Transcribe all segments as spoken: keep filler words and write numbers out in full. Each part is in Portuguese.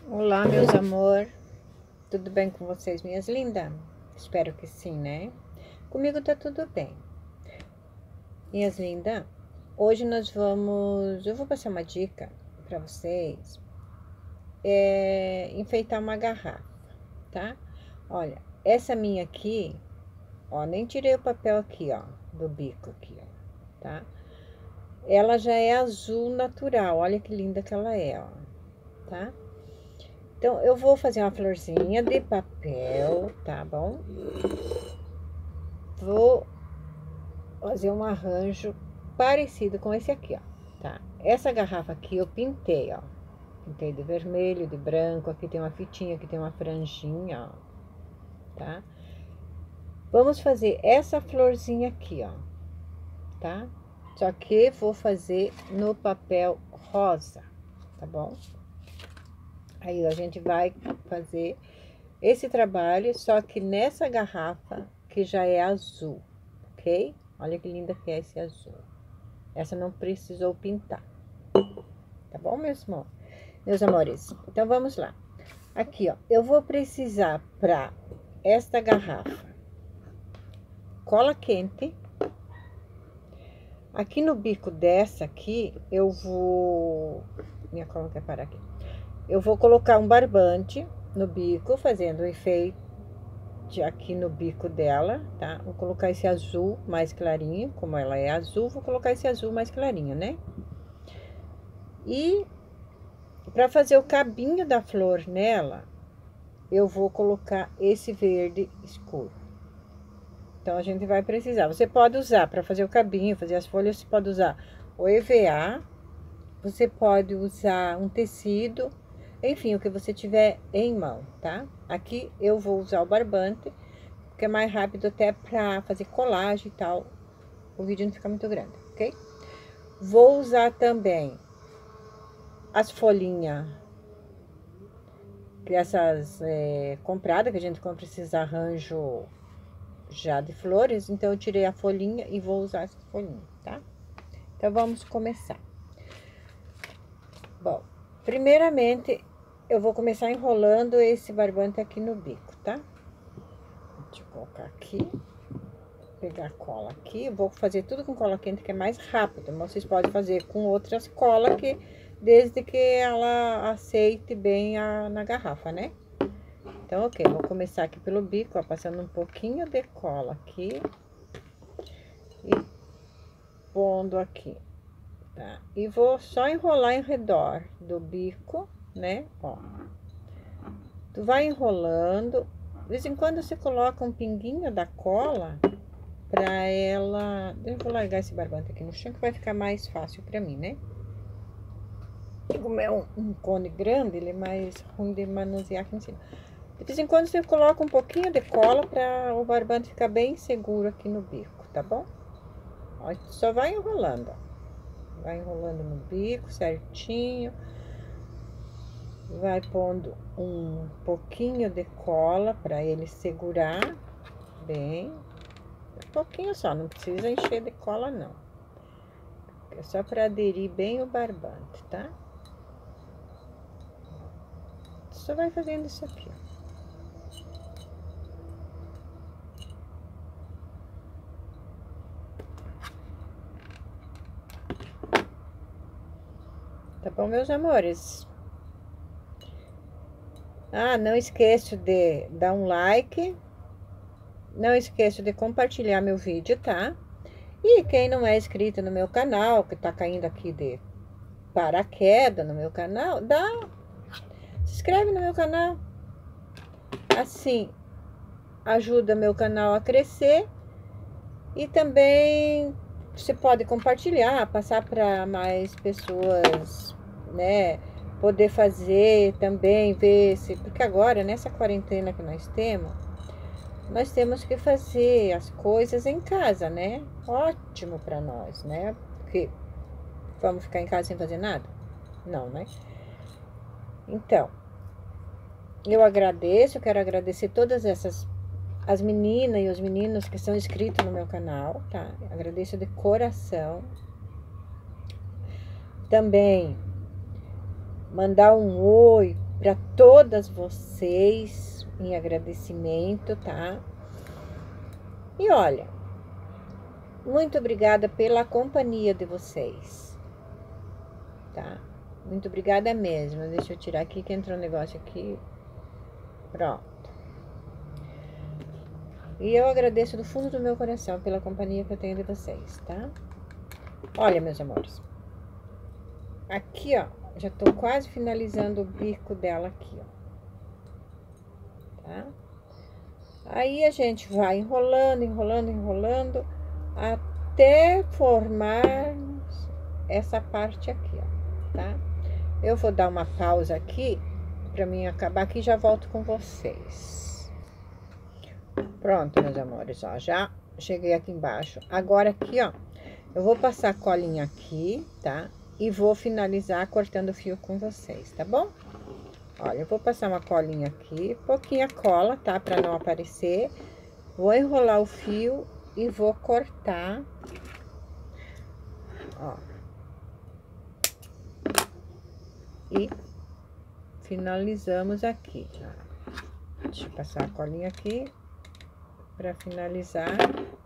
Olá, meus amor, tudo bem com vocês, minhas lindas? Espero que sim, né? Comigo tá tudo bem. Minhas lindas, hoje nós vamos, eu vou passar uma dica para vocês, é enfeitar uma garrafa, tá? Olha, essa minha aqui, ó, nem tirei o papel aqui, ó, do bico aqui, ó, tá? Ela já é azul natural, olha que linda que ela é, ó, tá? Então, eu vou fazer uma florzinha de papel, tá bom? Vou fazer um arranjo parecido com esse aqui, ó, tá? Essa garrafa aqui eu pintei, ó. Pintei de vermelho, de branco, aqui tem uma fitinha, aqui tem uma franjinha, ó, tá? Vamos fazer essa florzinha aqui, ó, tá? Só que vou fazer no papel rosa, tá bom? Aí a gente vai fazer esse trabalho, só que nessa garrafa que já é azul, ok? Olha que linda que é esse azul. Essa não precisou pintar, tá bom, meus amores? Meus amores, então vamos lá. Aqui, ó, eu vou precisar para esta garrafa cola quente. Aqui no bico dessa aqui, eu vou... Minha cola quer parar aqui. Eu vou colocar um barbante no bico, fazendo o efeito aqui no bico dela, tá? Vou colocar esse azul mais clarinho, como ela é azul, vou colocar esse azul mais clarinho, né? E para fazer o cabinho da flor nela, eu vou colocar esse verde escuro. Então, a gente vai precisar. Você pode usar para fazer o cabinho, fazer as folhas, você pode usar o E V A, você pode usar um tecido, enfim, o que você tiver em mão, tá? Aqui eu vou usar o barbante, porque é mais rápido até para fazer colagem e tal. O vídeo não fica muito grande, ok? Vou usar também as folhinhas, essas é, compradas, que a gente compra esses arranjos já de flores. Então, eu tirei a folhinha e vou usar essa folhinha, tá? Então, vamos começar. Bom, primeiramente, eu vou começar enrolando esse barbante aqui no bico, tá? Deixa eu colocar aqui. Pegar a cola aqui. Eu vou fazer tudo com cola quente, que é mais rápido. Mas vocês podem fazer com outras colas, que desde que ela aceite bem a, na garrafa, né? Então, ok, vou começar aqui pelo bico, ó, passando um pouquinho de cola aqui. E pondo aqui, tá? E vou só enrolar em redor do bico, né? Ó. Tu vai enrolando. De vez em quando você coloca um pinguinho da cola pra ela... Eu vou largar esse barbante aqui no chão, que vai ficar mais fácil pra mim, né? Como é um, um cone grande, ele é mais ruim de manusear aqui em cima. De vez em quando você coloca um pouquinho de cola para o barbante ficar bem seguro aqui no bico, tá bom? Ó, só vai enrolando, ó. Vai enrolando no bico certinho. Vai pondo um pouquinho de cola para ele segurar bem. Um pouquinho só, não precisa encher de cola, não. É só para aderir bem o barbante, tá? Só vai fazendo isso aqui, ó. Tá bom, meus amores? Ah, não esqueço de dar um like. Não esqueço de compartilhar meu vídeo, tá? E quem não é inscrito no meu canal, que tá caindo aqui de paraquedas no meu canal, dá... Se inscreve no meu canal. Assim, ajuda meu canal a crescer. E também você pode compartilhar, passar para mais pessoas, né? Poder fazer também, ver se... Porque agora, nessa quarentena que nós temos, nós temos que fazer as coisas em casa, né? Ótimo para nós, né? Porque vamos ficar em casa sem fazer nada? Não, né? Então, eu agradeço, eu quero agradecer todas essas... as meninas e os meninos que são inscritos no meu canal, tá? Agradeço de coração. Também mandar um oi para todas vocês em agradecimento, tá? E olha, muito obrigada pela companhia de vocês, tá? Muito obrigada mesmo. Deixa eu tirar aqui que entrou um negócio aqui. Pronto. E eu agradeço do fundo do meu coração pela companhia que eu tenho de vocês, tá? Olha, meus amores. Aqui, ó, já tô quase finalizando o bico dela aqui, ó. Tá? Aí a gente vai enrolando, enrolando, enrolando, até formar essa parte aqui, ó, tá? Eu vou dar uma pausa aqui, pra mim acabar aqui, já volto com vocês. Pronto, meus amores, ó, já cheguei aqui embaixo. Agora aqui, ó, eu vou passar a colinha aqui, tá? E vou finalizar cortando o fio com vocês, tá bom? Olha, eu vou passar uma colinha aqui, pouquinha cola, tá? Pra não aparecer. Vou enrolar o fio e vou cortar. Ó. E finalizamos aqui. Deixa eu passar a colinha aqui pra finalizar.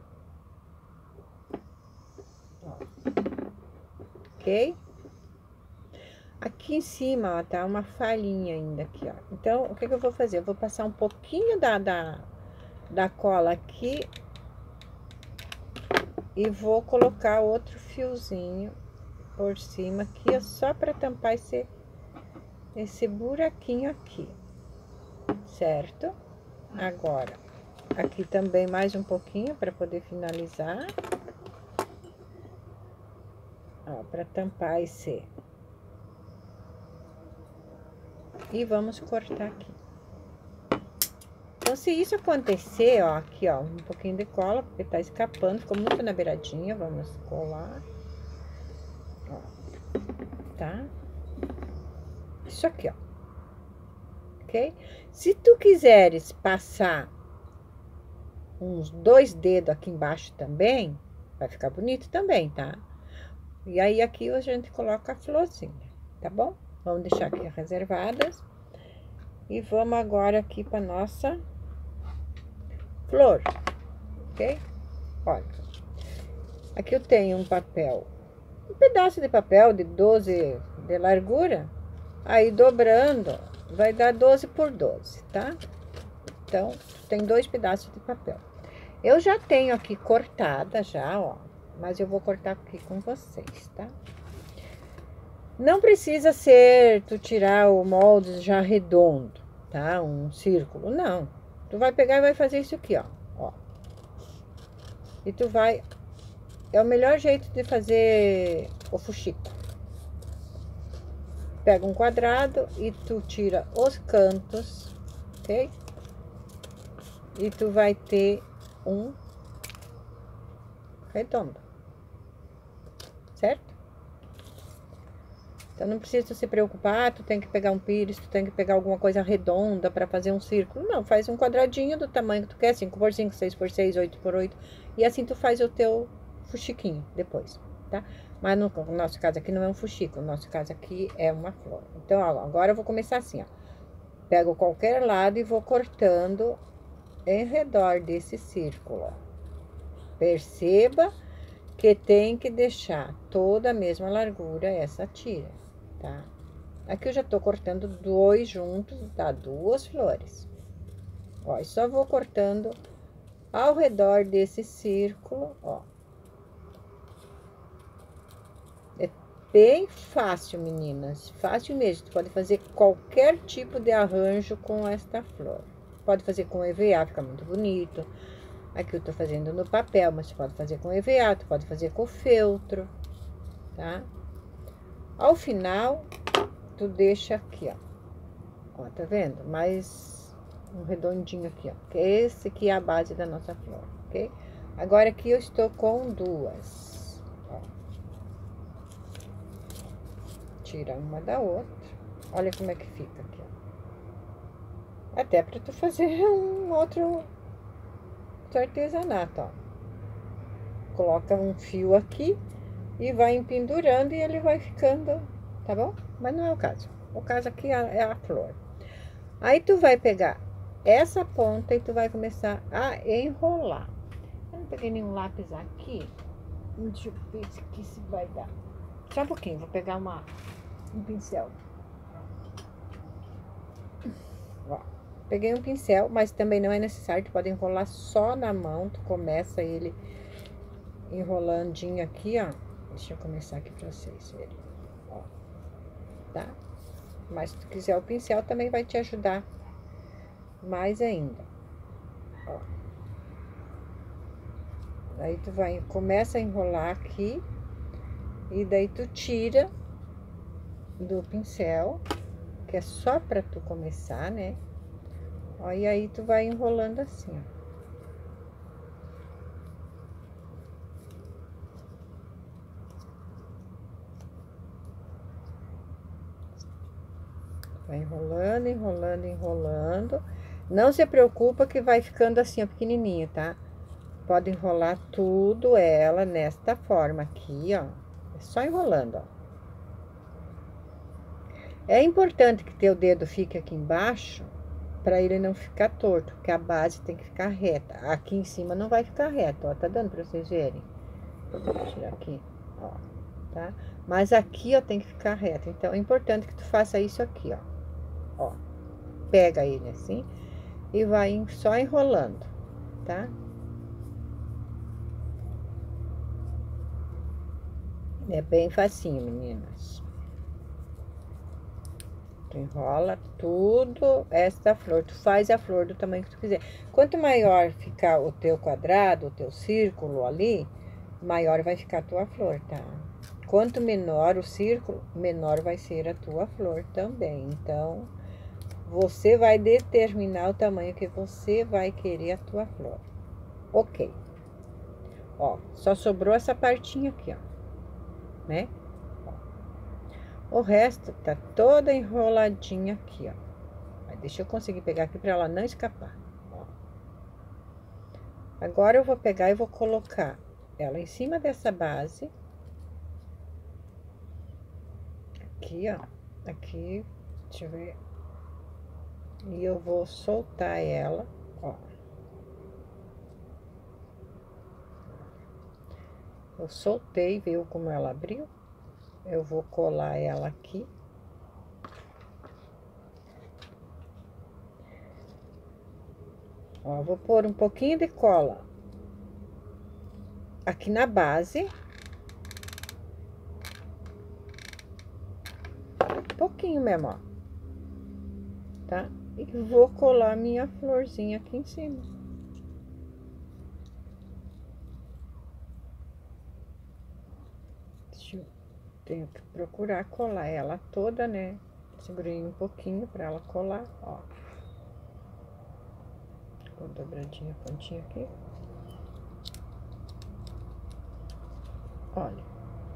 Ó. Ok? Aqui em cima, ó, tá uma falhinha ainda aqui, ó. Então, o que que eu vou fazer? Eu vou passar um pouquinho da, da, da cola aqui e vou colocar outro fiozinho por cima aqui, ó, só pra tampar esse, esse buraquinho aqui, certo? Agora, aqui também mais um pouquinho pra poder finalizar. Ó, pra tampar esse... E vamos cortar aqui. Então, se isso acontecer, ó, aqui, ó, um pouquinho de cola, porque tá escapando, ficou muito na beiradinha, vamos colar. Ó, tá? Isso aqui, ó. Ok? Se tu quiseres passar uns dois dedos aqui embaixo também, vai ficar bonito também, tá? E aí, aqui a gente coloca a florzinha, tá bom? Vamos deixar aqui reservadas. E vamos agora aqui para nossa flor, ok? Olha, aqui eu tenho um papel, um pedaço de papel de doze de largura. Aí, dobrando, vai dar doze por doze, tá? Então, tem dois pedaços de papel. Eu já tenho aqui cortada já, ó. Mas eu vou cortar aqui com vocês, tá? Não precisa ser tu tirar o molde já redondo, tá? Um círculo, não. Tu vai pegar e vai fazer isso aqui, ó. Ó. E tu vai... É o melhor jeito de fazer o fuxico. Pega um quadrado e tu tira os cantos, ok? E tu vai ter um redondo, certo? Então, não precisa se preocupar, tu tem que pegar um pires, tu tem que pegar alguma coisa redonda para fazer um círculo. Não, faz um quadradinho do tamanho que tu quer, cinco por cinco, seis por seis, oito por oito. E assim tu faz o teu fuxiquinho depois, tá? Mas no, no nosso caso aqui não é um fuxico, no nosso caso aqui é uma flor. Então, ó, agora eu vou começar assim, ó. Pego qualquer lado e vou cortando em redor desse círculo, ó. Perceba que tem que deixar toda a mesma largura essa tira, tá? Aqui eu já tô cortando dois juntos, dá duas flores. Ó, e só vou cortando ao redor desse círculo, ó. É bem fácil, meninas, fácil mesmo. Tu pode fazer qualquer tipo de arranjo com esta flor. Pode fazer com E V A, fica muito bonito. Aqui eu tô fazendo no papel, mas você pode fazer com E V A, tu pode fazer com feltro, tá? Ao final, tu deixa aqui, ó. Ó, tá vendo? Mais um redondinho aqui, ó. Que esse aqui é a base da nossa flor, ok? Agora, aqui eu estou com duas, ó. Tira uma da outra. Olha como é que fica aqui, ó. Até pra tu fazer um outro... artesanato, ó. Coloca um fio aqui e vai empendurando e ele vai ficando, tá bom? Mas não é o caso. O caso aqui é a flor. Aí tu vai pegar essa ponta e tu vai começar a enrolar. Eu não peguei nenhum lápis aqui. Deixa eu ver se aqui se vai dar. Só um pouquinho, vou pegar uma, um pincel. Ó, peguei um pincel, mas também não é necessário, tu pode enrolar só na mão. Tu começa ele enrolandinho aqui, ó. Deixa eu começar aqui pra vocês verem. Ó, tá? Mas se tu quiser o pincel, também vai te ajudar mais ainda. Ó. Aí tu vai, começa a enrolar aqui. E daí tu tira do pincel, que é só pra tu começar, né? Ó, e aí tu vai enrolando assim, ó. Vai enrolando, enrolando, enrolando. Não se preocupa que vai ficando assim, ó, pequenininho, tá? Pode enrolar tudo ela nesta forma aqui, ó. É só enrolando, ó. É importante que teu dedo fique aqui embaixo, para ele não ficar torto, porque a base tem que ficar reta. Aqui em cima não vai ficar reta, ó. Tá dando pra vocês verem? Vou tirar aqui, ó, tá? Mas aqui, ó, tem que ficar reta. Então, é importante que tu faça isso aqui, ó. Ó, pega ele assim e vai só enrolando, tá? É bem facinho, meninas. Tu enrola tudo esta flor. Tu faz a flor do tamanho que tu quiser. Quanto maior ficar o teu quadrado, o teu círculo ali, maior vai ficar a tua flor, tá? Quanto menor o círculo, menor vai ser a tua flor também. Então, você vai determinar o tamanho que você vai querer a tua flor. Ok. Ó, só sobrou essa partinha aqui, ó, né? O resto tá toda enroladinha aqui, ó. Mas deixa eu conseguir pegar aqui pra ela não escapar, ó. Agora eu vou pegar e vou colocar ela em cima dessa base. Aqui, ó. Aqui, deixa eu ver. E eu vou soltar ela, ó. Eu soltei, viu como ela abriu? Eu vou colar ela aqui. Ó, vou pôr um pouquinho de cola aqui na base. Um pouquinho mesmo, ó. Tá? E vou colar minha florzinha aqui em cima. Deixa eu... Tenho que procurar colar ela toda, né? Segurei um pouquinho pra ela colar, ó. Ficou dobradinha a pontinha aqui. Olha.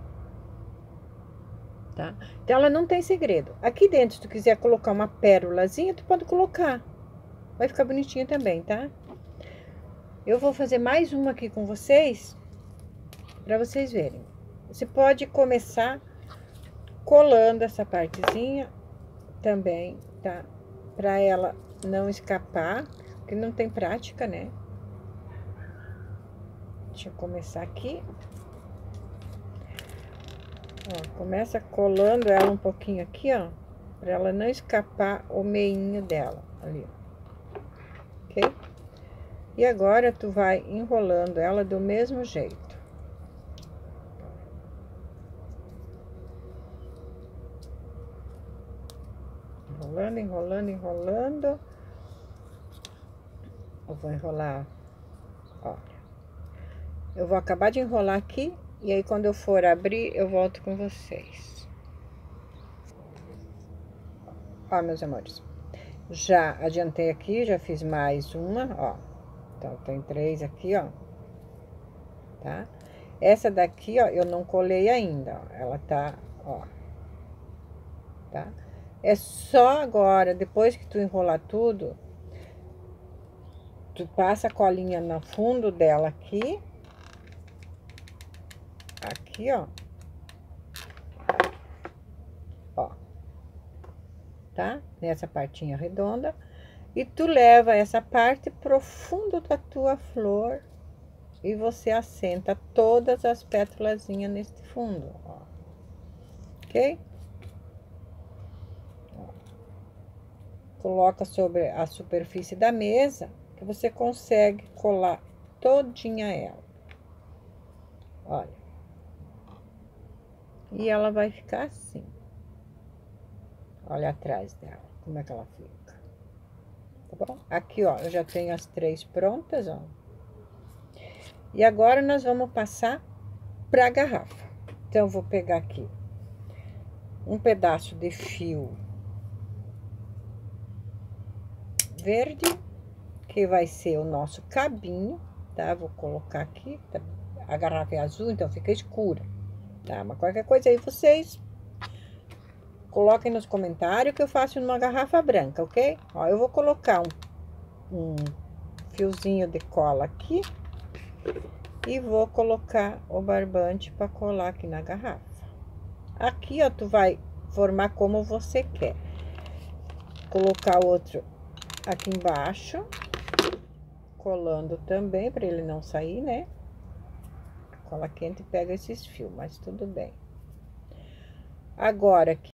Tá? Então, ela não tem segredo. Aqui dentro, se tu quiser colocar uma pérolazinha, tu pode colocar. Vai ficar bonitinho também, tá? Eu vou fazer mais uma aqui com vocês, pra vocês verem. Você pode começar colando essa partezinha também, tá? Pra ela não escapar, porque não tem prática, né? Deixa eu começar aqui. Ó, começa colando ela um pouquinho aqui, ó, pra ela não escapar o meinho dela, ali, ó. Ok? E agora, tu vai enrolando ela do mesmo jeito. Enrolando, enrolando, enrolando. Eu vou enrolar, ó. Eu vou acabar de enrolar aqui, e aí quando eu for abrir, eu volto com vocês. Ó, meus amores. Já adiantei aqui, já fiz mais uma, ó. Então, tem três aqui, ó. Tá? Essa daqui, ó, eu não colei ainda, ó. Ela tá, ó. Tá? É só agora, depois que tu enrolar tudo, tu passa a colinha no fundo dela aqui. Aqui, ó. Ó. tá? Nessa partinha redonda. E tu leva essa parte pro fundo da tua flor e você assenta todas as pétalazinhas neste fundo, ó. Ok? Ó. Coloca sobre a superfície da mesa, que você consegue colar todinha ela. Olha. E ela vai ficar assim. Olha atrás dela, como é que ela fica. Tá bom? Aqui, ó, eu já tenho as três prontas, ó. E agora nós vamos passar pra garrafa. Então, eu vou pegar aqui um pedaço de fio verde, que vai ser o nosso cabinho, tá? Vou colocar aqui, tá? A garrafa é azul, então fica escura, tá? Mas qualquer coisa aí vocês coloquem nos comentários que eu faço numa garrafa branca, ok? Ó, eu vou colocar um, um fiozinho de cola aqui e vou colocar o barbante para colar aqui na garrafa. Aqui, ó, tu vai formar como você quer. Colocar outro aqui embaixo, colando também, para ele não sair, né? A cola quente pega esses fios, mas tudo bem. Agora,